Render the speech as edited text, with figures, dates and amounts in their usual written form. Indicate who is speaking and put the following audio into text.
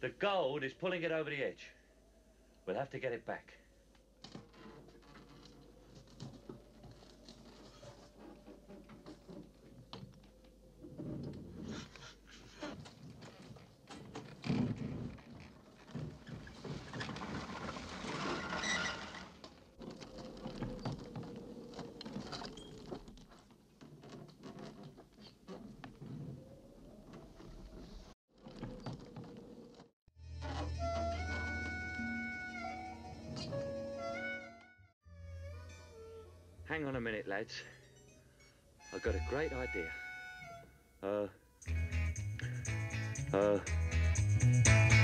Speaker 1: The gold is pulling it over the edge. We'll have to get it back. Hang on a minute, lads. I've got a great idea.